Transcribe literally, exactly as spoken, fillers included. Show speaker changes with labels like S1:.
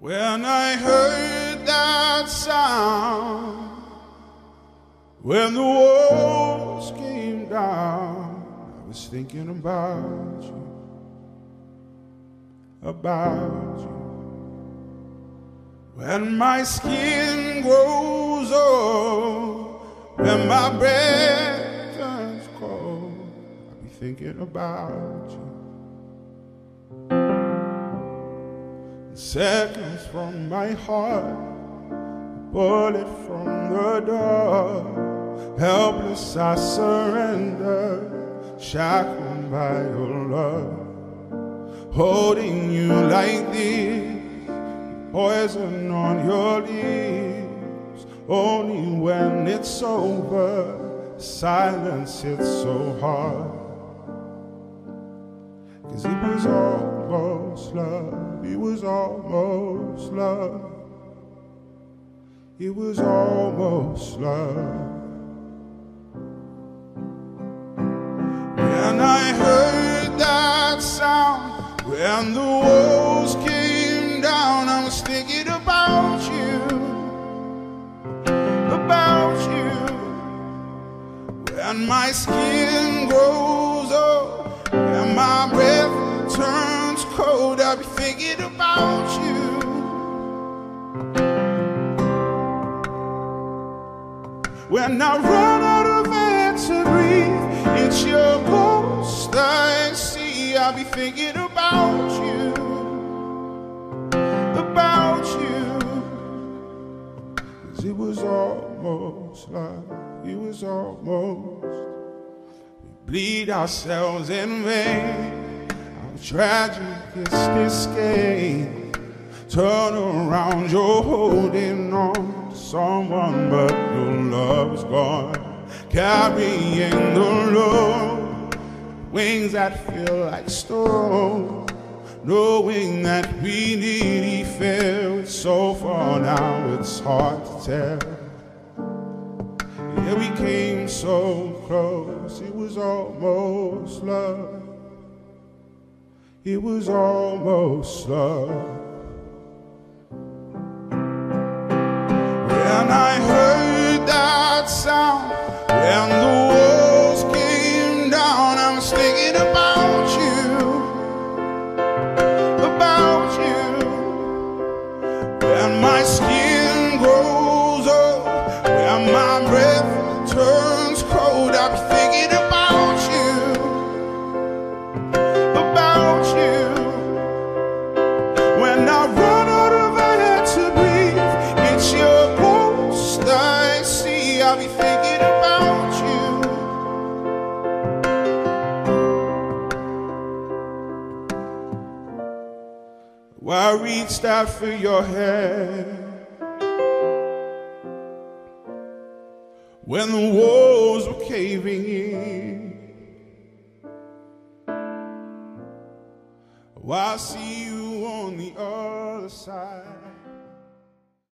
S1: When I heard that sound, when the walls came down, I was thinking about you, about you. When my skin grows old, when my breath turns cold, I'll be thinking about you. Seconds from my heart, a bullet from the door. Helpless I surrender, shackled by your love. Holding you like this, poison on your lips. Only when it's over, silence hits so hard. 'Cause it was almost love, it was almost love, it was almost love. When I heard that sound, when the walls came down, I was thinking about you, about you. When my skin grows old, and my breath turns cold, I'll be thinking about you. When I run out of air to breathe, it's your ghost I see. I'll be thinking about you, about you. 'Cause it was almost like, it was almost. Bleed ourselves in vain. How tragic is this game? Turn around, you're holding on to someone, but your love is gone. Carrying the load, wings that feel like stone. Knowing that we nearly fell so far now, it's hard to tell. Yeah, we came so close, it was almost love, it was almost love. When I heard that sound, when the walls came down, I was thinking about you, about you. When my skin grows old, when my breath turns cold, I'll be thinking about you, about you. When I run out of air to breathe, it's your ghost I see. I'll be thinking about you. Well, I reached out for your hand when the walls were caving in. Well, I'll see you on the other side.